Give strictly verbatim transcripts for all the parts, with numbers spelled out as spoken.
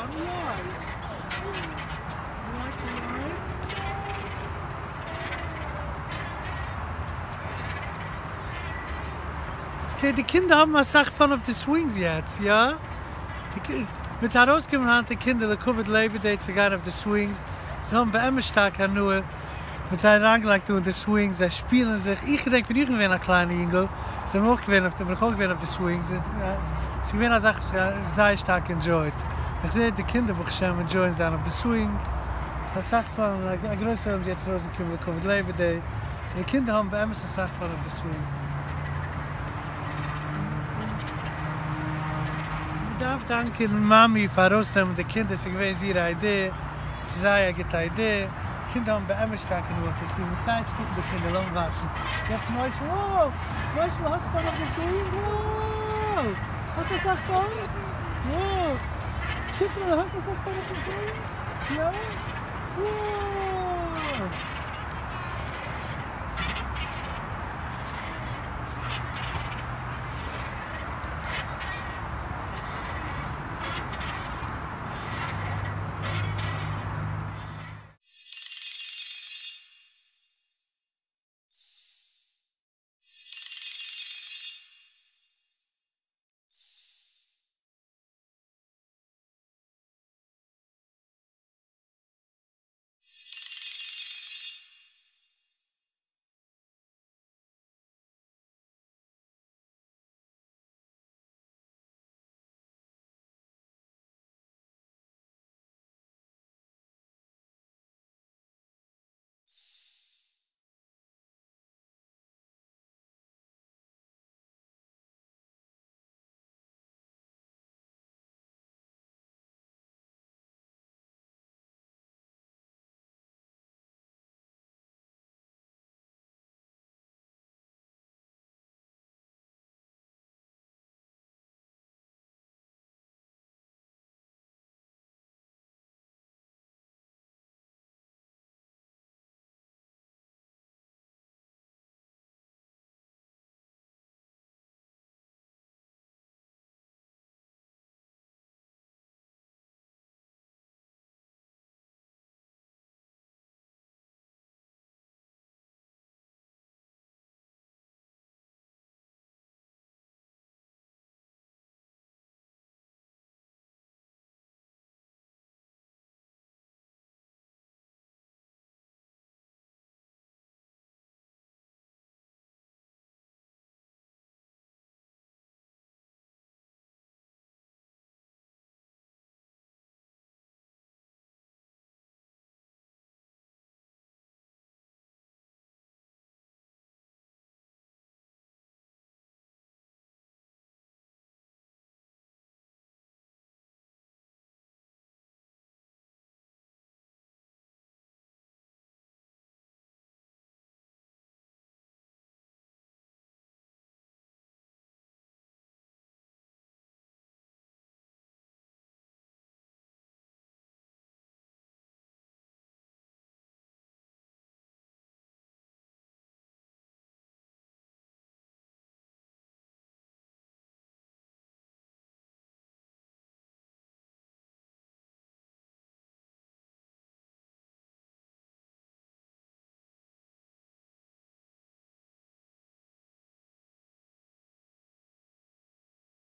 Okay, die Kinder haben eine Sache von auf die Swings jetzt, ja? Die, mit der rausgekommen haben die Kinder, die Covid leben, die zu gehen auf die Swings. Sie haben bei immer stark an nur mit seinen angelegt und die Swings, sie spielen sich. Ich denke, wenn ich gewinne ein kleiner Engel, sie haben auch gewinnen auf die, auch gewinnen auf die Swings. Sie gewinnen eine Sache, die sehr stark enjoyed. Ich sehe die Kinder, die schon enjoyen sind auf die Swing. Das ist eine Sache von, eine größere haben sie jetzt rausgekommen, die Covid leben, die. Die Kinder haben bei immer eine Sache von auf die Swings. Ich darf danken Mami für rausnehmen, die Kinder sind gewesen ihre Idee. Sie sagen, eine gute Idee. Die Kinder haben bei immer stark genug. Das ist ein kleines Stück, die Kinder lang watschen. Jetzt Moshe, wow! Moshe, hast du noch das Swing? Wow! Hast du das auch da? Wow! Shifrah, hast du das auch da noch das Swing? Ja? Wow!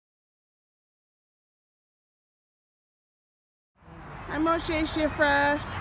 Hi Moshe, Shifrah.